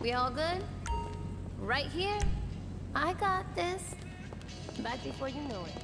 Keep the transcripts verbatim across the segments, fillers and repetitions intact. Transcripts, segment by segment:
We all good? Right here? I got this. Back before you know it.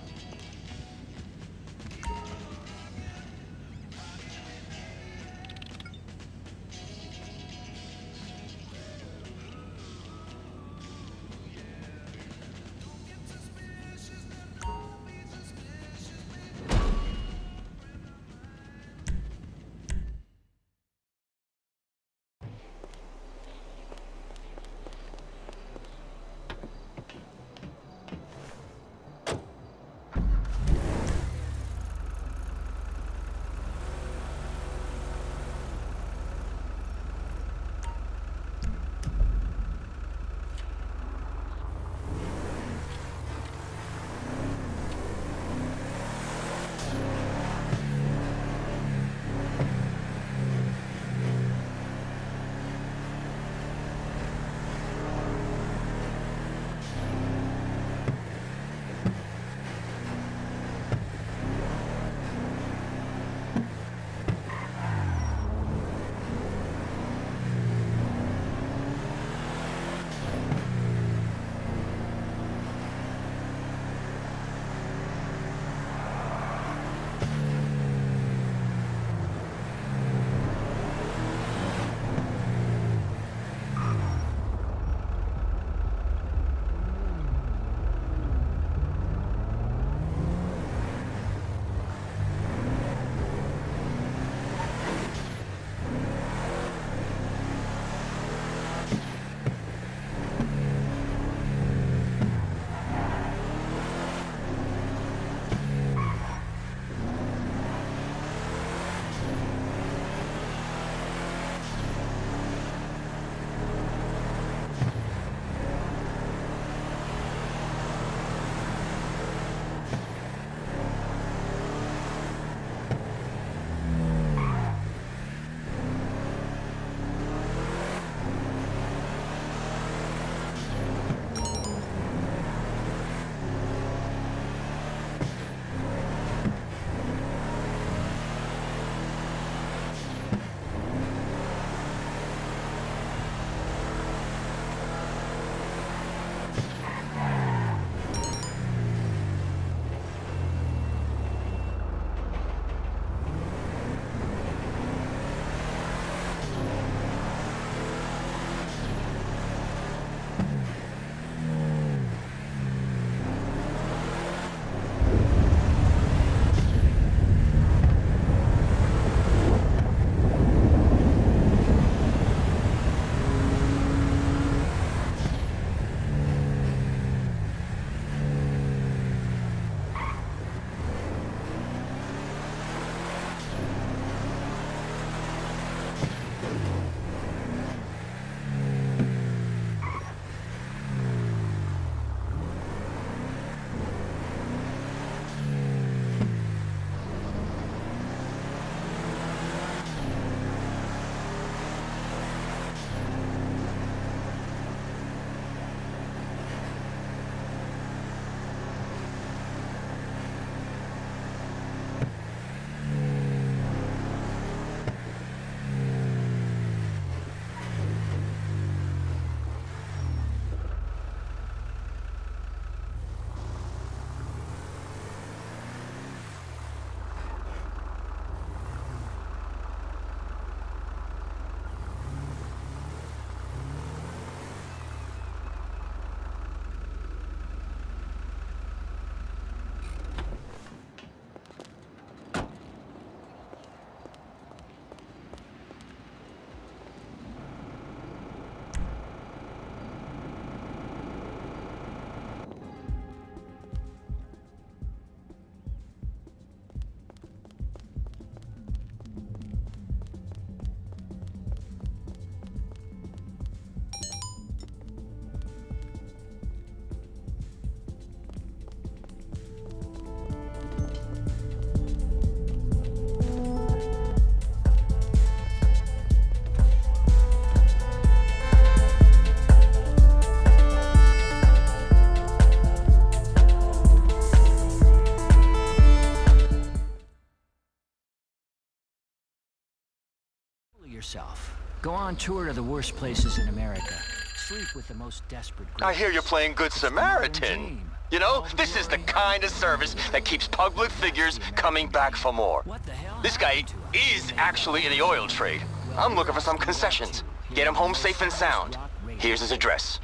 yourself. Go on tour to the worst places in America. Sleep with the most desperate groups. I hear you're playing Good Samaritan. You know, this is the kind of service that keeps public figures coming back for more. This guy is actually in the oil trade. I'm looking for some concessions. Get him home safe and sound. Here's his address.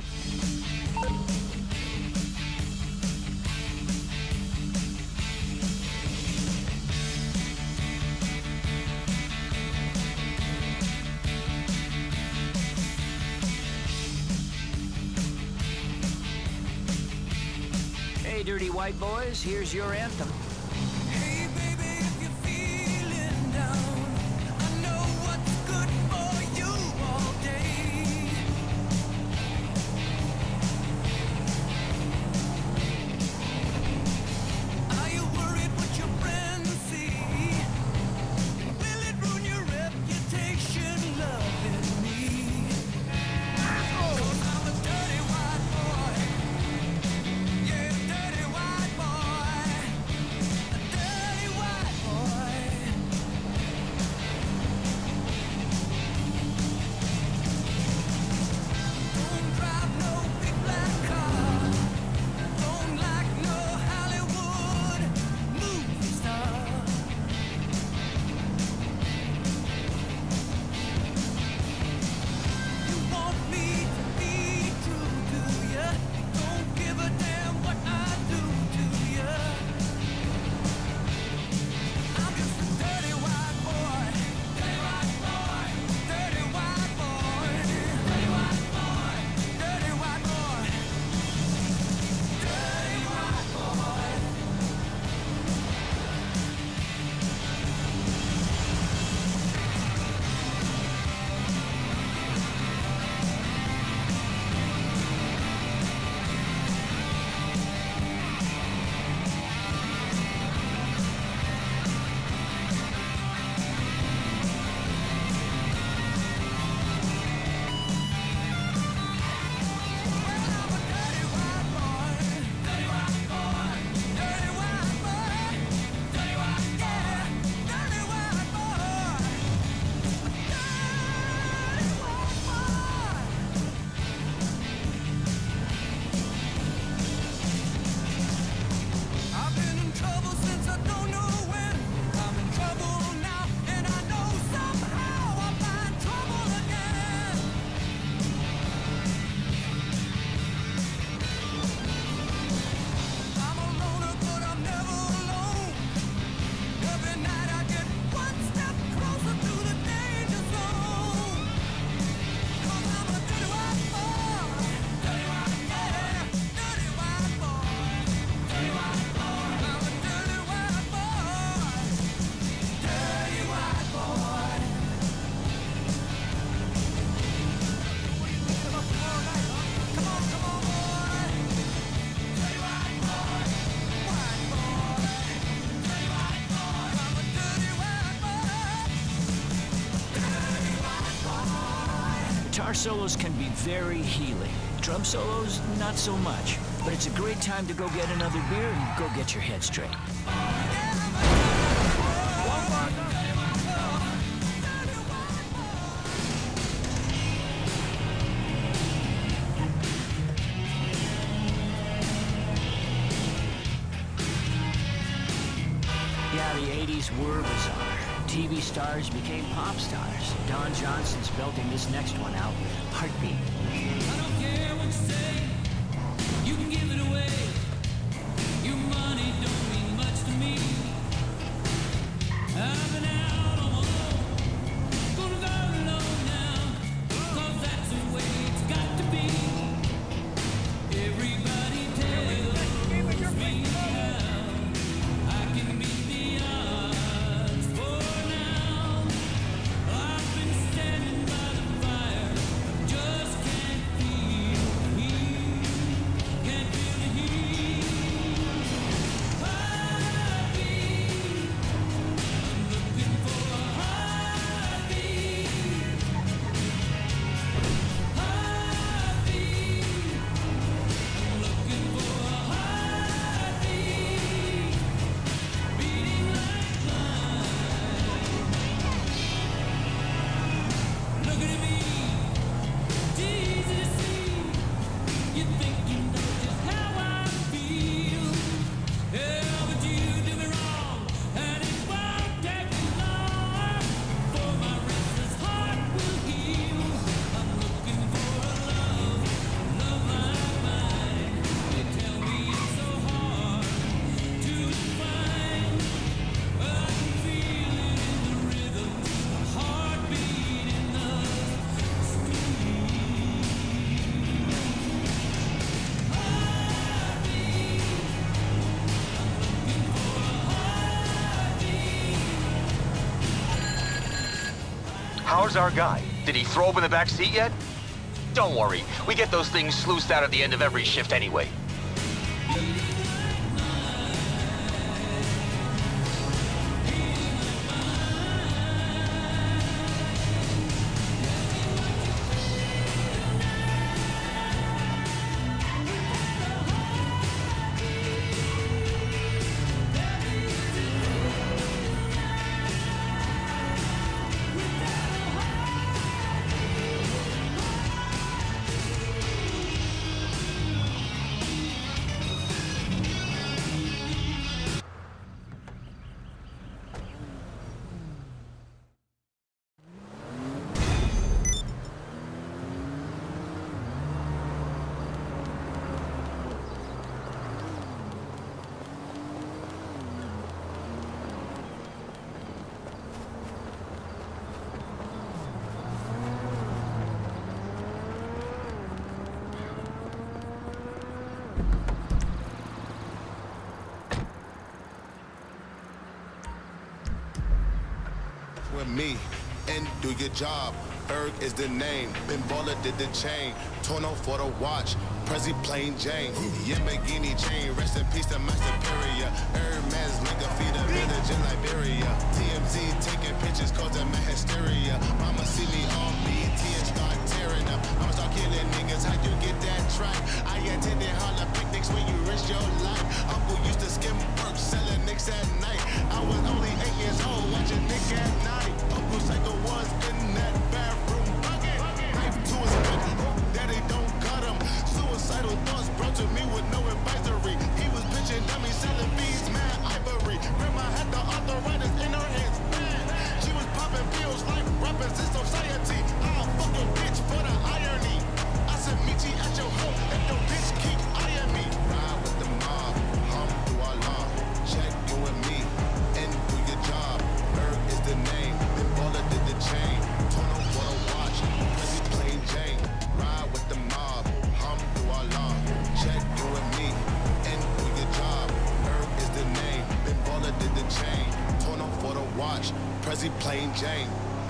Hey, dirty white boys, here's your anthem. Hey baby, if you're feeling down, I know what's good for you all day. Are you worried what your friends see? Will it ruin your reputation loving me? 'Cause I'm a dirty white boy. Yeah, dirty white boy. A dirty white boy. Don't drive no big black car. Don't like no Hollywood movie star. You want me to be true to ya? Don't give a damn what I do to ya. I'm just a dirty white boy. Dirty white boy. Dirty white boy. Dirty white boy. Dirty white boy. Dirty white boy. I've been in trouble since I don't know when. I'm in trouble now, and I know somehow I'll find trouble again. I'm a loner, but I'm never alone. Every night I get one step closer to the danger zone. 'Cause I'm a dirty white boy. Dirty white boy. Dirty white boy. Dirty white boy. I'm a dirty white boy. Dirty white boy. Come on, come on, boy. Dirty white boy. White boy. Dirty white boy. I'm a dirty white boy. Dirty white boy. Guitar solos can be very healing. Drum solos, not so much. But it's a great time to go get another beer and go get your head straight. Yeah, the eighties were bizarre. T V stars became pop stars. Don Johnson's belting this next one out with Heartbeat. I don't care what you say. You can give it away. Your money don't mean much to me. I've been out on my own. Gonna go alone now. 'Cause that's the way it's got to be. Everybody tells me how I can beat the odds for now. I've been standing by the fire. Just can't feel how's our guy? Did he throw up in the back seat yet? Don't worry, we get those things sluiced out at the end of every shift anyway. With me and do your job. Erg is the name. Ben Baller did the chain. Torno for the watch. Prezi plain Jane. Yamagini chain. Rest in peace to my superior. Hermes like a feed a village in Liberia. T M Z taking pictures causing my hysteria. Mama see me on B T and start tearing up. I'ma start killing niggas. How you get that track? I attended Harlem picnics when you risk your life. Uncle used to skim work selling nicks at night. I was only eight years old watching Nick at night. Uncle Psycho was in that bathroom bucket. Knife to his head. Hope daddy don't cut him. Suicidal thoughts brought to me with no advisory. He was pitching dummies selling bees, mad ivory. Grandma had the arthritis in her hands, man. She was popping pills like rappers in society. I'll fuck your bitch for the irony. I said meet you at your home if your bitch keep eyeing me. Ride with the mob, hum through our law. Check you and me and do your job. Erg is the name. Ben Baller did the chain. Torno for the watch. Prezi plain Jane. Ride with the mob, hum through our law. Check you and me and do your job. Erg is the name. Ben Baller did the chain. Torno for the watch. Prezi plain Jane.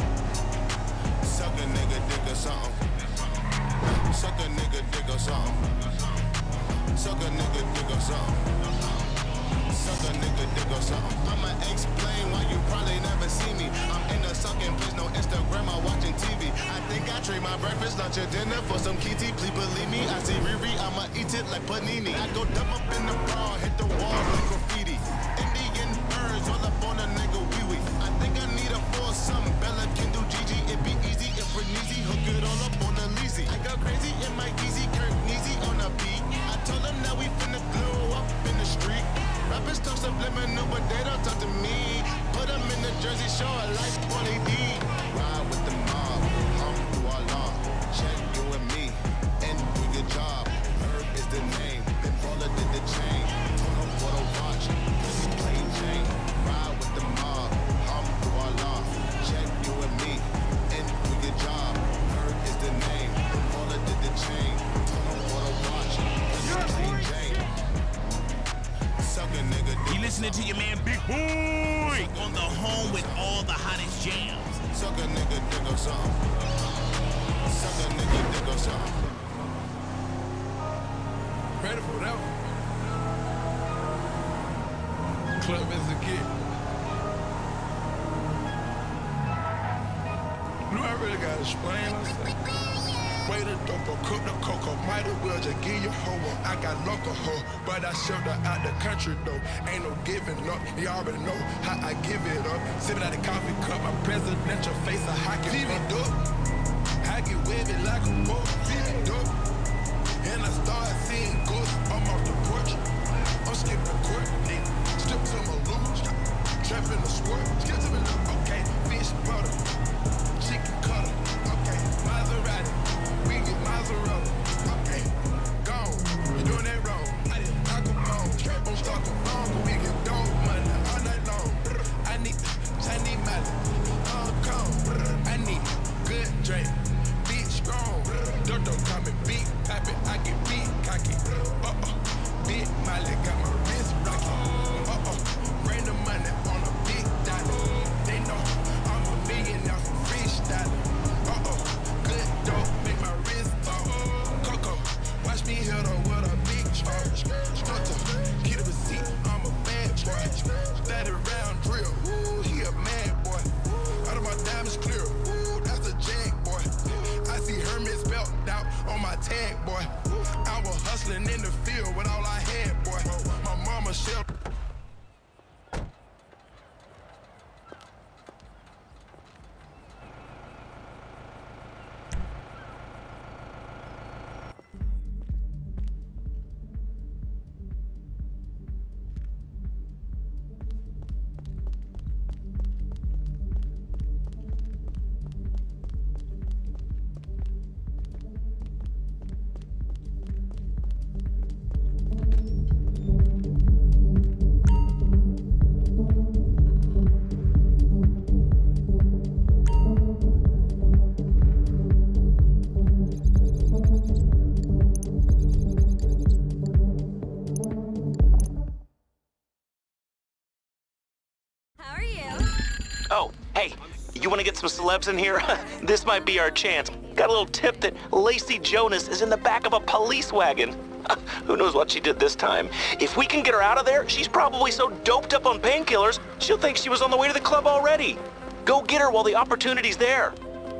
Suck a nigga dick or something. Suck a nigga dick or something. Suck a nigga dick or something. Suck a nigga dick or something. I'ma explain why you probably never see me. I'm in a sucking place, no Instagram, I'm watching T V. I think I trade my breakfast, lunch, or dinner for some kitty. Please believe me, I see Riri, I'ma eat it like panini. I go dumb up in the bra, hit the wall like graffiti. Indian birds all up on a nigga wee wee. I think I need a foursome. Bella can do Gigi, it be easy if we're easy. Hook it all up on the leasy. I go crazy in my easy, Kirk Neasy on a beat. I told them that we finna glow up in the street. Rappers talk subliminal, but they don't talk to me. Put them in the Jersey Shore like Paulie D. Ride with the mob, hum through our law. Check you and me and do your job. Erg is the name. Ben Baller did the chain. Torno for the watch. Prezi plain Jane. Ride with the mob, hum through our law. Check you and me and do your job. Erg is the name. Ben Baller did the chain. Torno for the watch. Prezi plain Jane. Suck a nigga dick. You listening to your man Big Boy on the home with all the hottest jams. Suck a nigga dick or something. Suck a nigga dick or something. Ready for that one? Club as a kid. You know I really gotta explain myself. Way to dope or cook the cocoa. Might as well just give you hoe. I got local hoe, but I shipped her out the country though. Ain't no giving up. You already know how I give it up. Sipping out the coffee cup, my presidential face a hockey T V dope. I get wavy like a boat. T V dope. And I start seeing ghosts. I'm off the porch. I'm skipping the court. Strip to my loot. Trap in the squirt. Skip to me. Okay. Fish butter. Chicken cutter. Okay. Maserati. We get Maserati. Okay. Gone. You doing that wrong. I didn't talk about. Don't start the wrong. But we get dog money all night long. I need Chinese mallet. Hong Kong. I need good drink. Big strong. Don't don't call me big pappy. I get big cocky. Uh-uh. Big Molly got my wrist rocky. You want to get some celebs in here? This might be our chance. Got a little tip that Lacey Jonas is in the back of a police wagon. Who knows what she did this time? If we can get her out of there, she's probably so doped up on painkillers, she'll think she was on the way to the club already. Go get her while the opportunity's there.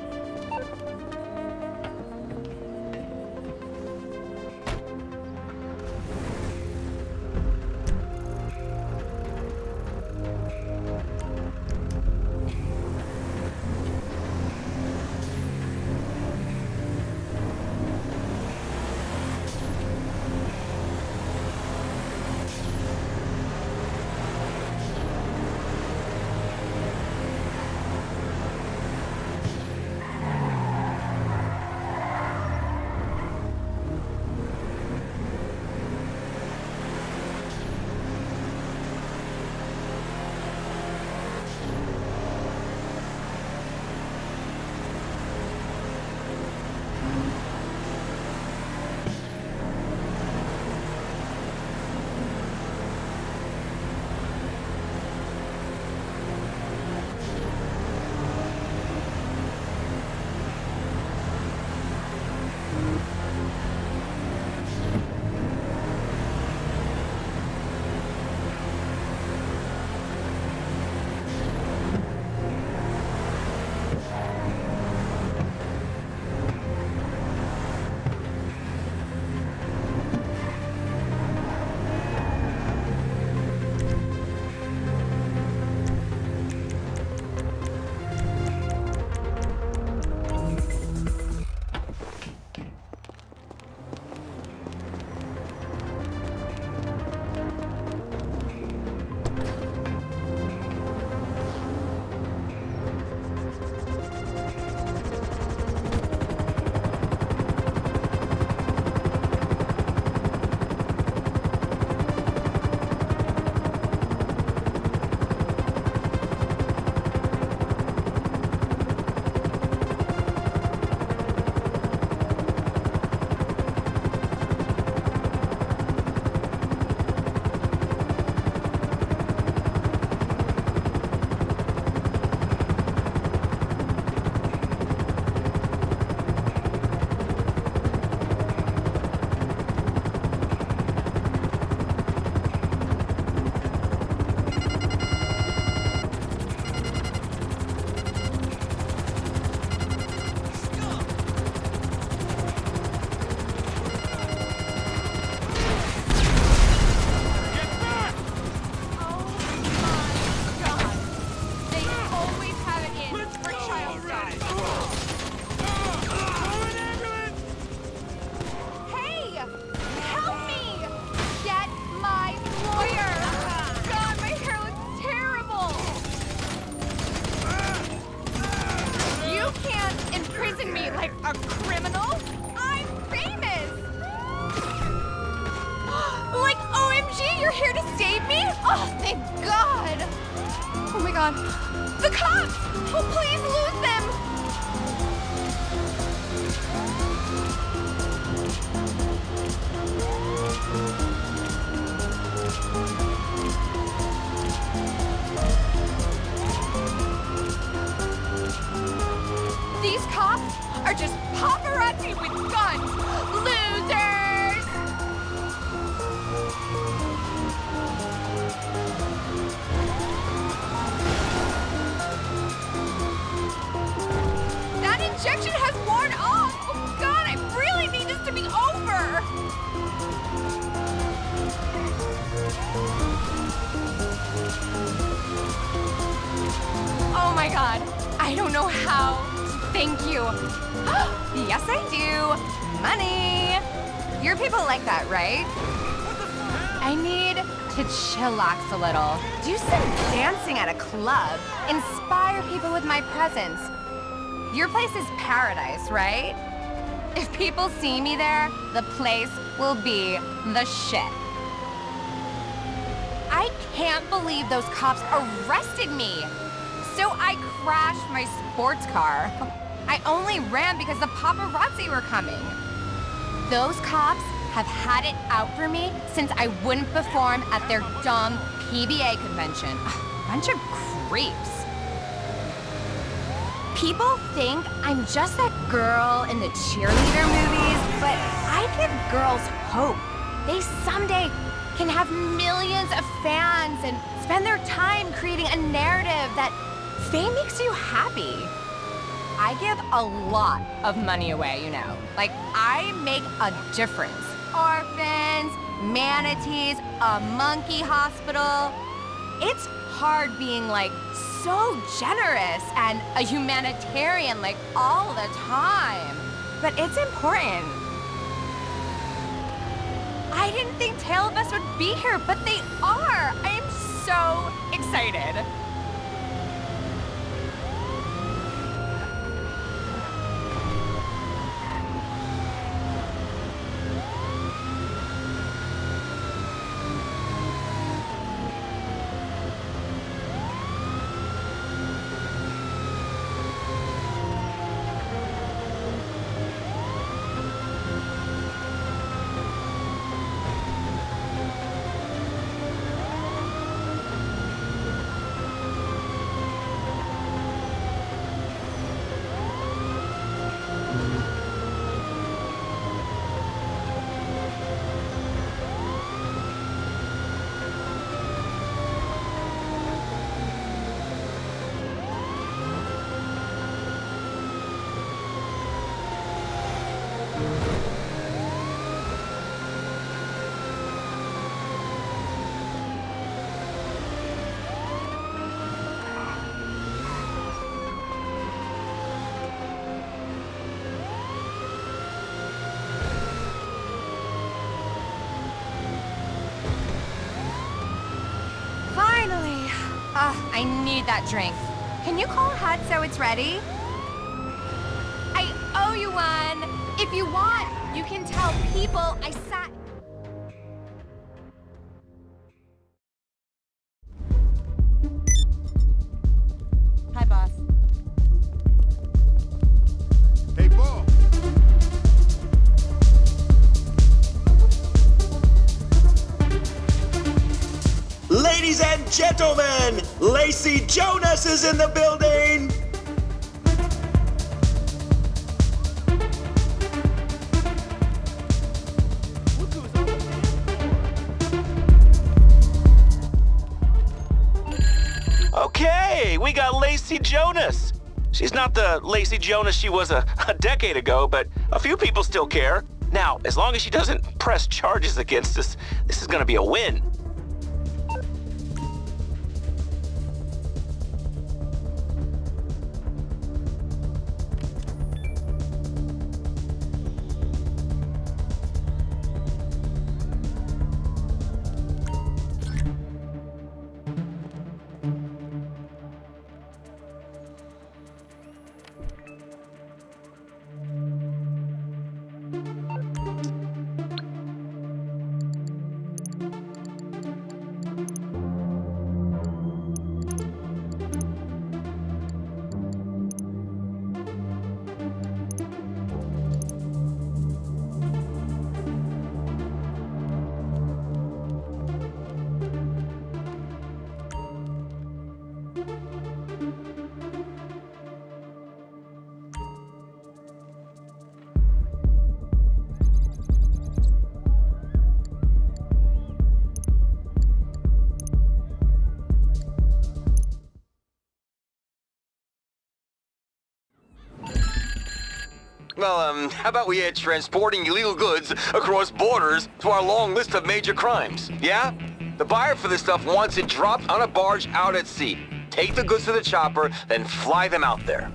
The cops! Oh, please lose them! These cops are just paparazzi with guns! Losers! That injection has worn off! Oh God, I really need this to be over! Oh my God, I don't know how to thank you. Yes, I do. Money. Your people like that, right? I need to chillax a little. Do some dancing at a club. Inspire people with my presence. Your place is paradise, right? If people see me there, the place will be the shit. I can't believe those cops arrested me. So I crashed my sports car. I only ran because the paparazzi were coming. Those cops have had it out for me since I wouldn't perform at their dumb P B A convention. Bunch of creeps. People think I'm just that girl in the cheerleader movies, but I give girls hope. They someday can have millions of fans and spend their time creating a narrative that fame makes you happy. I give a lot of money away, you know. Like, I make a difference. Orphans, manatees, a monkey hospital. It's hard being, like, so generous and a humanitarian, like, all the time. But it's important. I didn't think Tale of Us would be here, but they are. I am so excited. Finally. Ugh, I need that drink. Can you call ahead so it's ready? I owe you one. If you want, you can tell people I sat... Hi, boss. Hey, Paul. Ladies and gentlemen, Lacey Jonas is in the building! Okay, we got Lacey Jonas. She's not the Lacey Jonas she was a, a decade ago, but a few people still care. Now, as long as she doesn't press charges against us, this is gonna be a win. Well, um, how about we add transporting illegal goods across borders to our long list of major crimes, yeah? The buyer for this stuff wants it dropped on a barge out at sea. Take the goods to the chopper, then fly them out there.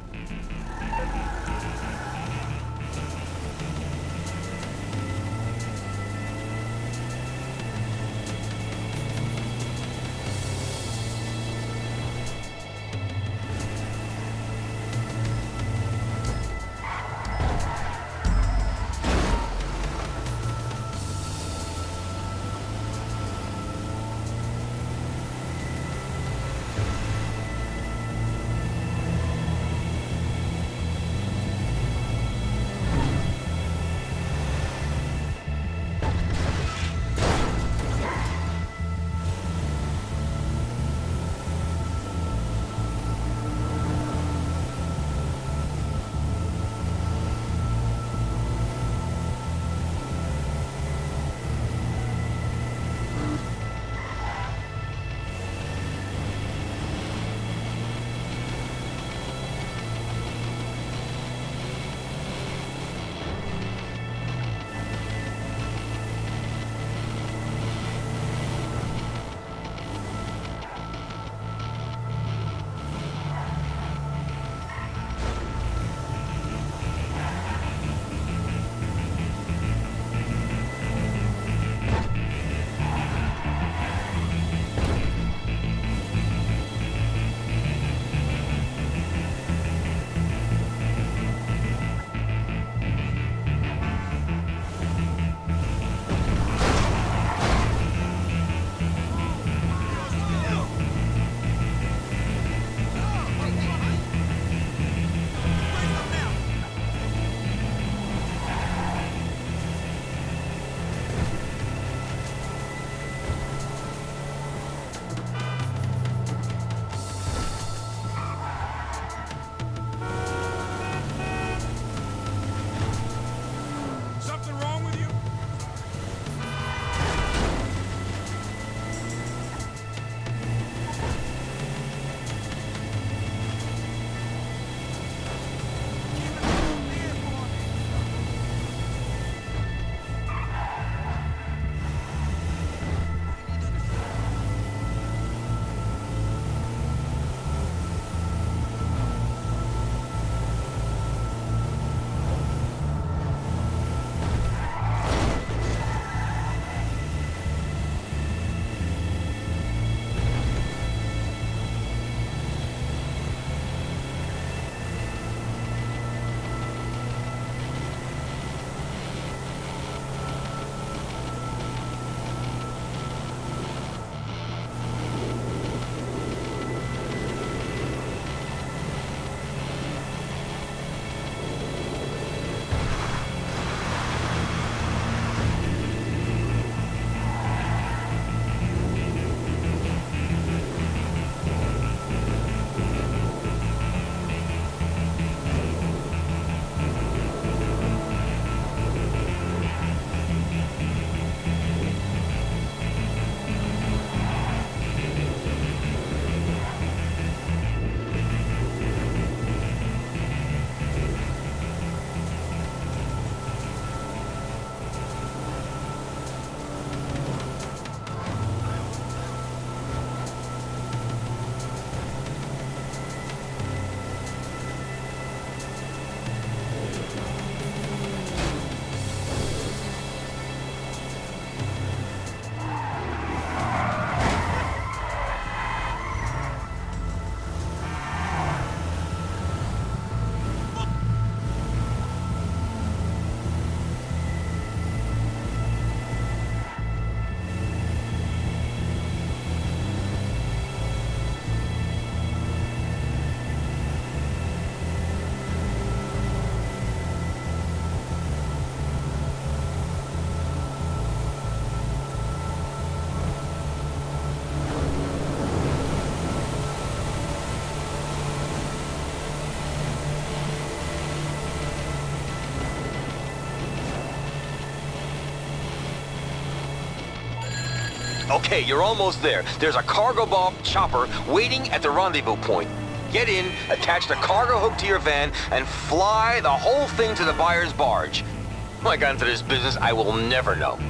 Okay, you're almost there. There's a cargo bomb chopper waiting at the rendezvous point. Get in, attach the cargo hook to your van, and fly the whole thing to the buyer's barge. How I got into this business, I will never know.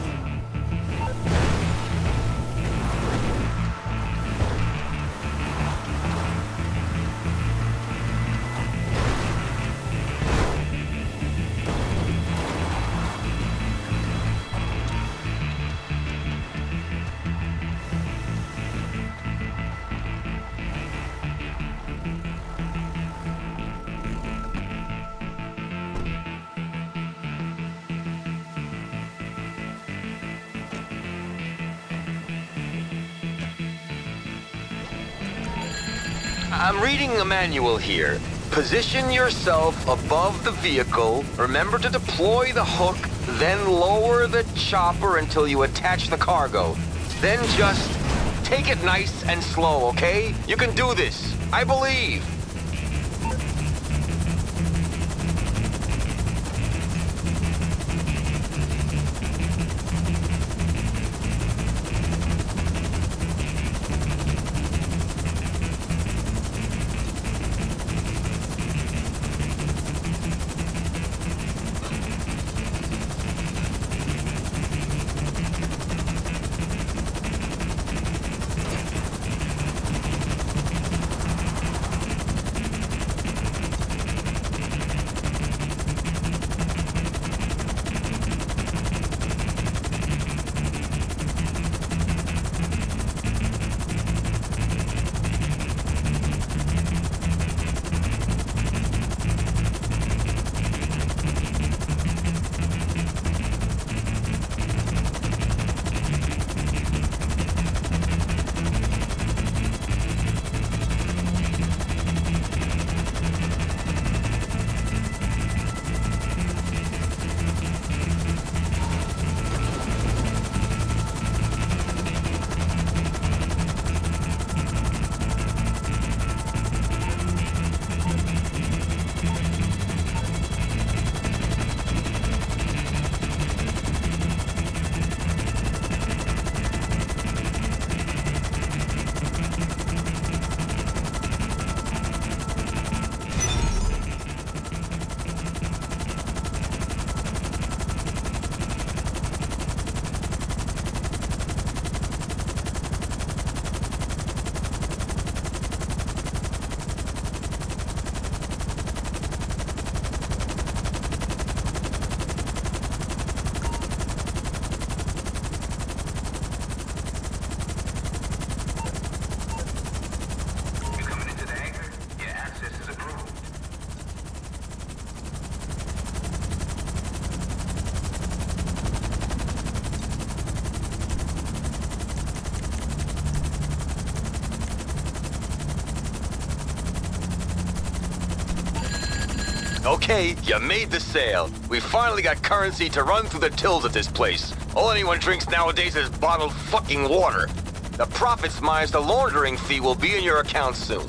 I'm reading a manual here. Position yourself above the vehicle. Remember to deploy the hook, then lower the chopper until you attach the cargo. Then just take it nice and slow, okay? You can do this. I believe. Okay, you made the sale. We finally got currency to run through the tills at this place. All anyone drinks nowadays is bottled fucking water. The profits minus the laundering fee will be in your account soon.